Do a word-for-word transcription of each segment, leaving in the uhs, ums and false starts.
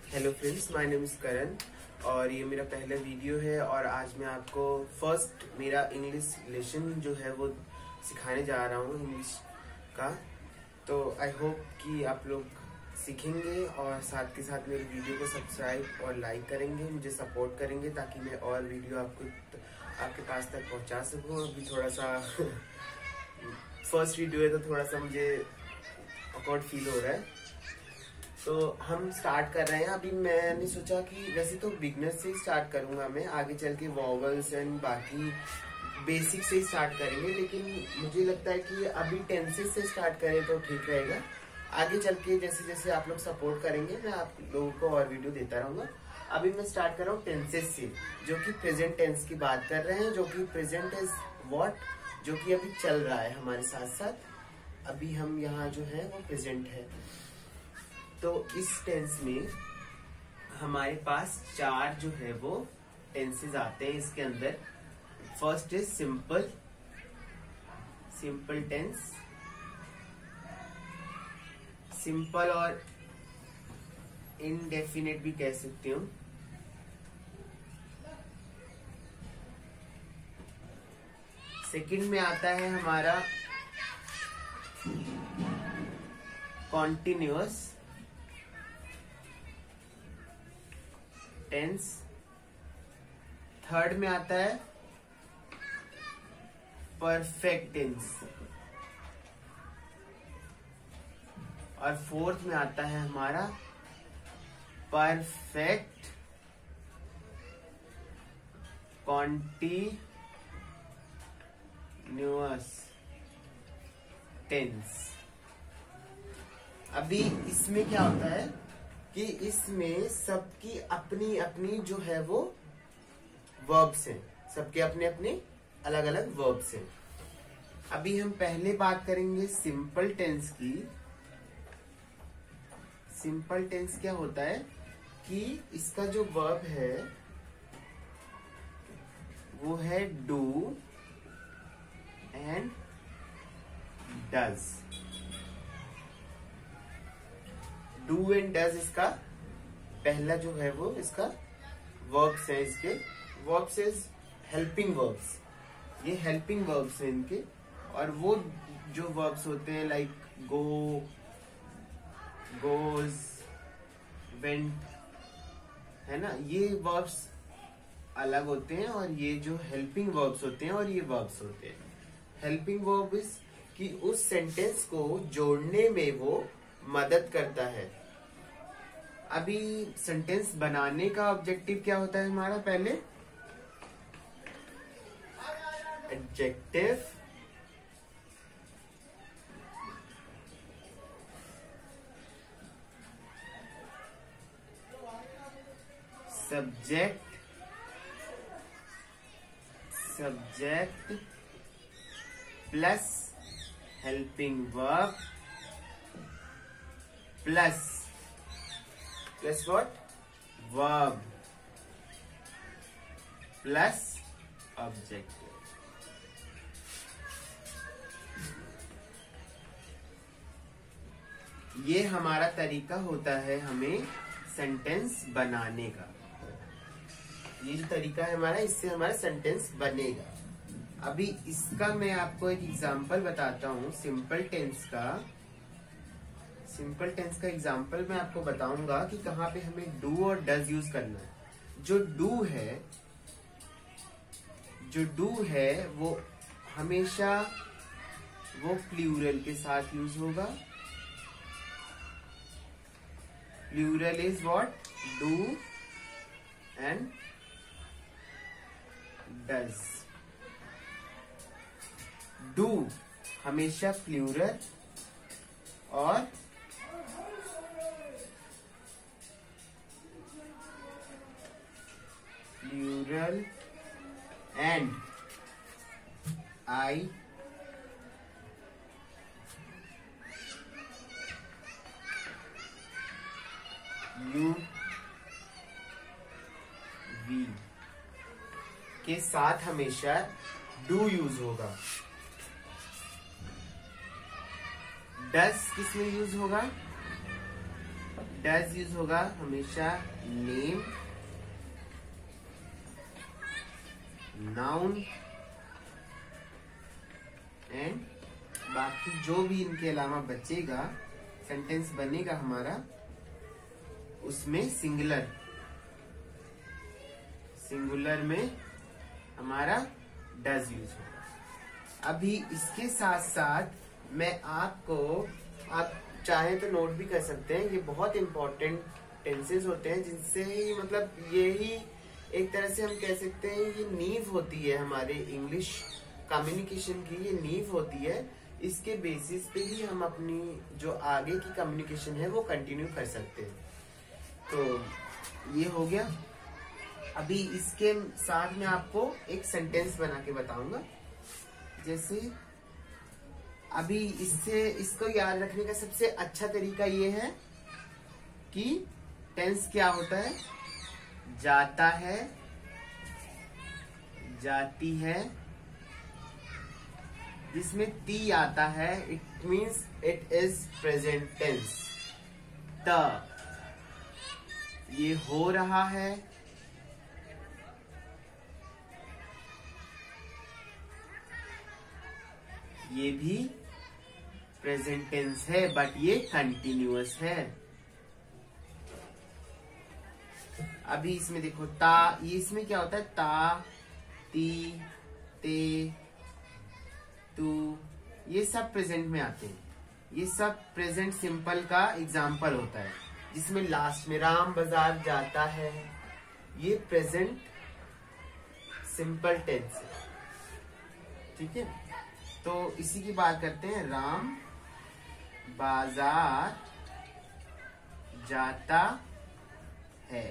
Hello friends, my name is Karan और ये मेरा पहला वीडियो है और आज मैं आपको फर्स्ट मेरा इंग्लिश लेसन जो है वो सिखाने जा रहा हूँ इंग्लिश का। तो आई होप कि आप लोग सीखेंगे और साथ के साथ मेरे वीडियो को सब्सक्राइब और लाइक करेंगे, मुझे सपोर्ट करेंगे ताकि मैं और वीडियो आपको आपके पास तक पहुँचा सकूँ। अभी थोड़ा सा फर्स्ट वीडियो है तो थोड़ा सा मुझे ऑकवर्ड फील हो रहा है। तो हम स्टार्ट कर रहे हैं। अभी मैंने सोचा कि वैसे तो बिगनर से ही स्टार्ट करूंगा, मैं आगे चल के वॉवल्स एंड बाकी बेसिक से ही स्टार्ट करेंगे, लेकिन मुझे लगता है कि अभी टेंसेस से स्टार्ट करें तो ठीक रहेगा। आगे चल के जैसे जैसे आप लोग सपोर्ट करेंगे मैं आप लोगों को और वीडियो देता रहूंगा। अभी मैं स्टार्ट कर रहा हूँ टेंसेस से, जो कि प्रेजेंट टेंस की बात कर रहे हैं, जो कि प्रेजेंट इज व्हाट, जो कि अभी चल रहा है हमारे साथ साथ। अभी हम यहाँ जो है वो प्रेजेंट है। तो इस टेंस में हमारे पास चार जो है वो टेंसेस आते हैं इसके अंदर। First is simple, simple tense, simple और इनडेफिनेट भी कह सकते हो। सेकंड में आता है हमारा कॉन्टिन्यूअस टेंस। थर्ड में आता है परफेक्ट टेंस और फोर्थ में आता है हमारा परफेक्ट कॉन्टिन्यूअस टेंस। अभी इसमें क्या होता है कि इसमें सबकी अपनी अपनी जो है वो वर्ब्स हैं, सबके अपने अपने अलग अलग वर्ब्स हैं। अभी हम पहले बात करेंगे सिंपल टेंस की। सिंपल टेंस क्या होता है कि इसका जो वर्ब है वो है do and does. Do and does इसका पहला जो है वो इसका वर्ब्स है। इसके वर्ब्स इज हेल्पिंग वर्ब्स, ये हेल्पिंग वर्ब्स हैं इनके। और वो जो वर्ब्स होते हैं लाइक गो, गोज, वेंट, है ना, ये वर्ब्स अलग होते हैं और ये जो हेल्पिंग वर्ब्स होते हैं और ये वर्ब्स होते हैं। हेल्पिंग वर्ब इज कि उस सेंटेंस को जोड़ने में वो मदद करता है। अभी सेंटेंस बनाने का ऑब्जेक्टिव क्या होता है हमारा? पहले adjective, subject, subject plus helping verb plus plus what, verb plus objective. ये हमारा तरीका होता है हमें सेंटेंस बनाने का। ये जो तरीका है हमारा, इससे हमारा सेंटेंस बनेगा। अभी इसका मैं आपको एक एग्जांपल बताता हूँ सिंपल टेंस का। सिंपल टेंस का एग्जांपल मैं आपको बताऊंगा कि कहाँ पे हमें डू और डज यूज करना है। जो डू है जो डू है वो हमेशा वो प्लूरल के साथ यूज होगा। Plural is what, do and does. Do हमेशा प्लूरल और plural and I you we के साथ हमेशा डू यूज होगा। डज किस में यूज होगा? डज यूज होगा हमेशा नेम, नाउन एंड बाकी जो भी इनके अलावा बचेगा सेंटेंस बनेगा हमारा, उसमें सिंगुलर सिंगुलर में हमारा डज यूज होगा। अभी इसके साथ साथ मैं आपको, आप चाहे तो नोट भी कर सकते हैं, ये बहुत इंपॉर्टेंट टेंसेस होते हैं जिनसे ही मतलब यही एक तरह से हम कह सकते हैं ये नींव होती है हमारे इंग्लिश कम्युनिकेशन की, ये नींव होती है। इसके बेसिस पे ही हम अपनी जो आगे की कम्युनिकेशन है वो कंटिन्यू कर सकते हैं। तो ये हो गया। अभी इसके साथ में आपको एक सेंटेंस बना के बताऊंगा। जैसे अभी इससे इसको याद रखने का सबसे अच्छा तरीका ये है कि टेंस क्या होता है, जाता है, जाती है, जिसमें ती आता है, it means it is present tense. त ये हो रहा है, ये भी प्रेजेंट टेंस है बट ये कंटिन्यूअस है। अभी इसमें देखो ता, ये इसमें क्या होता है, ता, ती, ते, तू, ये सब प्रेजेंट में आते हैं। ये सब प्रेजेंट सिंपल का एग्जाम्पल होता है, जिसमें लास्ट में राम बाजार जाता है, ये प्रेजेंट सिंपल टेंस है। ठीक है, तो इसी की बात करते हैं। राम बाजार जाता है।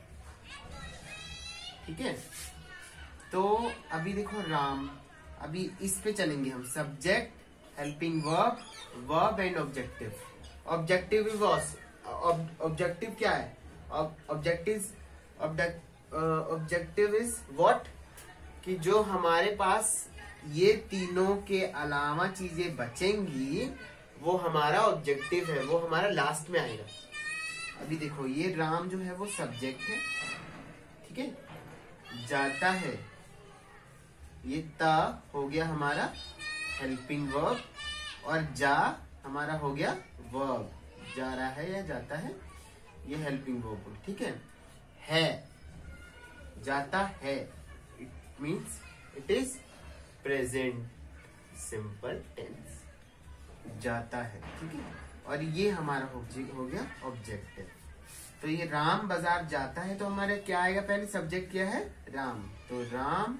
ठीक है, तो अभी देखो राम, अभी इस पे चलेंगे हम। Subject, helping verb, verb and objective. Objective is objective क्या है, ऑब्जेक्टिव ऑब्जेक्टिव इज व्हाट, कि जो हमारे पास ये तीनों के अलावा चीजें बचेंगी वो हमारा ऑब्जेक्टिव है, वो हमारा लास्ट में आएगा। अभी देखो ये राम जो है वो सब्जेक्ट है, ठीक है, जाता है, ये ता हो गया हमारा हेल्पिंग वर्ब, और जा हमारा हो गया वर्ब, जा रहा है या जाता है, ये हेल्पिंग वर्ब। ठीक है, है, जाता है, it means it is present simple tense, जाता है। ठीक है, और ये हमारा हो गया ऑब्जेक्टिव। तो ये राम बाजार जाता है, तो हमारे क्या आएगा, पहले सब्जेक्ट क्या है, राम, तो राम।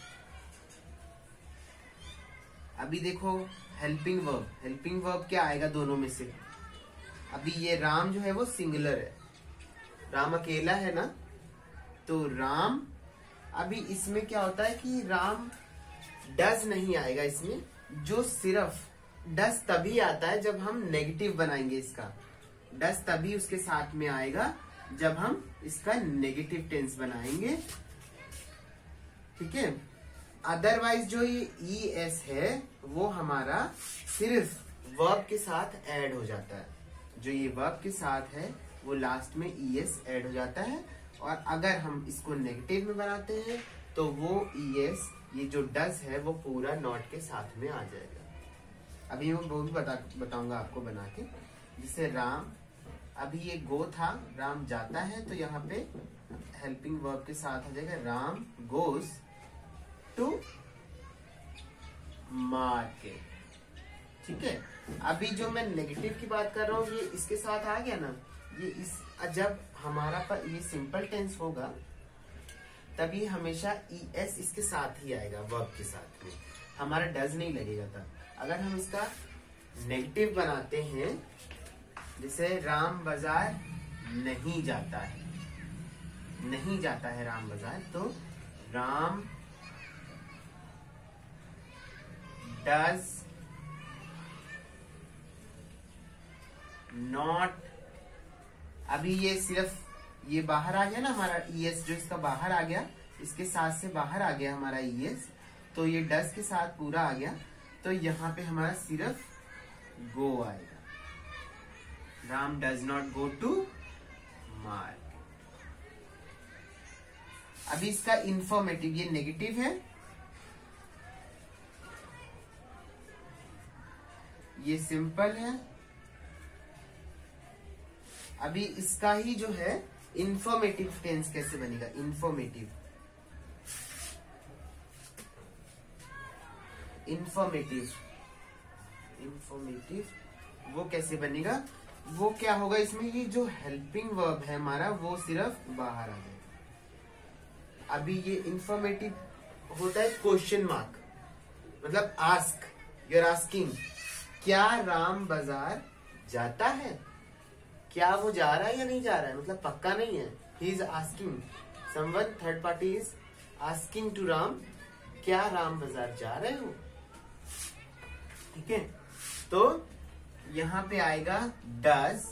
अभी देखो हेल्पिंग वर्ब, हेल्पिंग वर्ब क्या आएगा दोनों में से, अभी ये राम जो है वो सिंगुलर है, राम अकेला है ना, तो राम। अभी इसमें क्या होता है कि राम डज नहीं आएगा इसमें, जो सिर्फ डज तभी आता है जब हम नेगेटिव बनाएंगे इसका, डज तभी उसके साथ में आएगा जब हम इसका नेगेटिव टेंस बनाएंगे। ठीक है, अदरवाइज जो ये ई एस है वो हमारा सिर्फ वर्ब के साथ ऐड हो जाता है, जो ये वर्ब के साथ है वो लास्ट में ई एस ऐड हो जाता है, और अगर हम इसको नेगेटिव में बनाते हैं तो वो ई एस, ये जो डज है वो पूरा नॉट के साथ में आ जाएगा। अभी मैं वो भी बता बताऊंगा आपको बना के। जैसे राम, अभी ये गो था, राम जाता है, तो यहाँ पे हेल्पिंग वर्ब के साथ आ जाएगा, राम गोज टू मार्केट। ठीक है, अभी जो मैं नेगेटिव की बात कर रहा हूँ ये इसके साथ आ गया ना, ये इस जब हमारा पर ये सिंपल टेंस होगा तभी हमेशा ई एस इसके साथ ही आएगा, वर्ब के साथ में, हमारा डज नहीं लगेगा तब। अगर हम इसका नेगेटिव बनाते हैं, जैसे राम बाजार नहीं जाता है, नहीं जाता है राम बाजार, तो राम डज नॉट। अभी ये सिर्फ ये बाहर आ गया ना हमारा ई एस, जो इसका बाहर आ गया, इसके साथ से बाहर आ गया हमारा ई एस, तो ये डज के साथ पूरा आ गया, तो यहाँ पे हमारा सिर्फ गो आएगा। Ram does not go to market. अभी इसका इंफॉर्मेटिव, ये नेगेटिव है, ये सिंपल है। अभी इसका ही जो है इंफॉर्मेटिव टेंस कैसे बनेगा, इंफॉर्मेटिव, इंफॉर्मेटिव इंफॉर्मेटिव वो कैसे बनेगा, वो क्या होगा, इसमें ये जो हेल्पिंग वर्ब है हमारा वो सिर्फ बाहर आ जाएगा। अभी ये इंफॉर्मेटिव होता है क्वेश्चन मार्क, मतलब आस्क, यू आर आस्किंग, क्या राम बाजार जाता है, क्या वो जा रहा है या नहीं जा रहा है, मतलब पक्का नहीं है। He is asking, someone third party is asking to Ram, क्या राम बाजार जा रहे हो। ठीक है, तो यहां पे आएगा डज।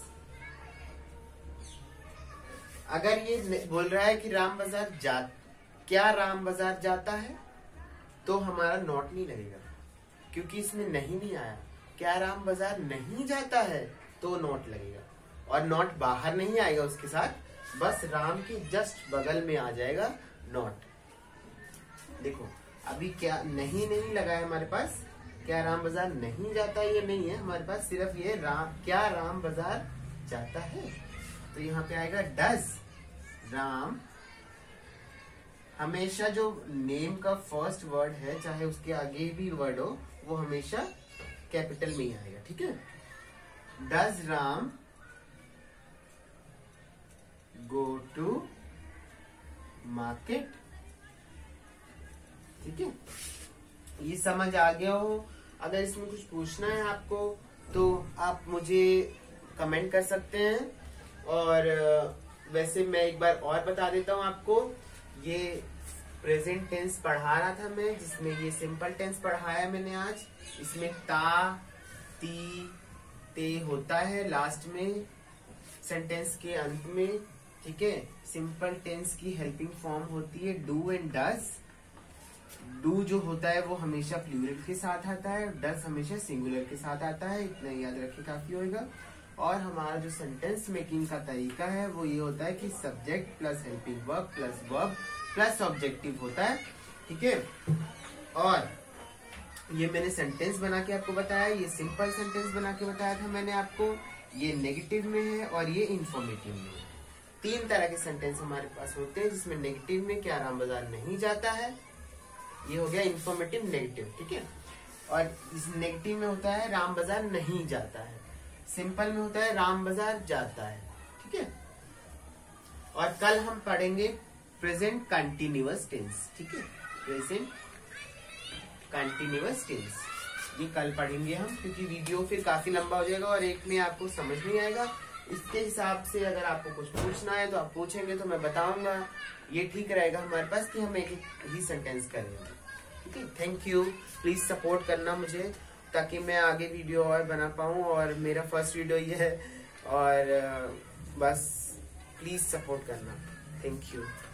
अगर ये बोल रहा है कि राम बाजार जा, क्या राम बाजार जाता है, तो हमारा नॉट नहीं लगेगा, क्योंकि इसमें नहीं नहीं आया। क्या राम बाजार नहीं जाता है तो नॉट लगेगा, और नॉट बाहर नहीं आएगा उसके साथ, बस राम के जस्ट बगल में आ जाएगा नॉट। देखो अभी क्या नहीं नहीं लगा है हमारे पास, क्या राम बाजार नहीं जाता है ये नहीं है, हमारे पास सिर्फ ये राम, क्या राम बाजार जाता है, तो यहाँ पे आएगा डज राम। हमेशा जो नेम का फर्स्ट वर्ड है, चाहे उसके आगे भी वर्ड हो, वो हमेशा कैपिटल में ही आएगा। ठीक है, does Ram go to market. ठीक है, ये समझ आ गया हो। अगर इसमें कुछ पूछना है आपको तो आप मुझे कमेंट कर सकते हैं। और वैसे मैं एक बार और बता देता हूँ आपको, ये प्रेजेंट टेंस पढ़ा रहा था मैं, जिसमें ये सिंपल टेंस पढ़ाया मैंने आज। इसमें ता, ती, ते होता है लास्ट में सेंटेंस के अंत में। ठीक है, सिंपल टेंस की हेल्पिंग फॉर्म होती है डू एंड डज। डू जो होता है वो हमेशा प्लूरल के साथ आता है, डज हमेशा सिंगुलर के साथ आता है, इतना याद रखिए काफी होगा। और हमारा जो सेंटेंस मेकिंग का तरीका है वो ये होता है कि subject plus helping verb plus verb plus objective होता है। ठीक है, और ये मैंने सेंटेंस बना के आपको बताया, ये सिंपल सेंटेंस बना के बताया था मैंने आपको, ये नेगेटिव में है और ये इंफॉर्मेटिव में है। तीन तरह के सेंटेंस हमारे पास होते हैं, जिसमें नेगेटिव में क्या राम बाजार नहीं जाता है, ये हो गया इंफॉर्मेटिव नेगेटिव। ठीक है, और इस नेगेटिव में होता है राम बाजार नहीं जाता है, सिंपल में होता है राम बाजार जाता है। ठीक है, और कल हम पढ़ेंगे प्रेजेंट कंटिन्यूअस टेंस। ठीक है, प्रेजेंट कंटिन्यूअस टेंस ये कल पढ़ेंगे हम, क्योंकि वीडियो फिर काफी लंबा हो जाएगा और एक में आपको समझ नहीं आएगा। इसके हिसाब से अगर आपको कुछ पूछना है तो आप पूछेंगे तो मैं बताऊंगा। ये ठीक रहेगा हमारे पास कि हम एक ही सेंटेंस करेंगे। ठीक है, थैंक यू। प्लीज सपोर्ट करना मुझे, ताकि मैं आगे वीडियो और बना पाऊँ, और मेरा फर्स्ट वीडियो ये है, और बस प्लीज सपोर्ट करना। Thank you.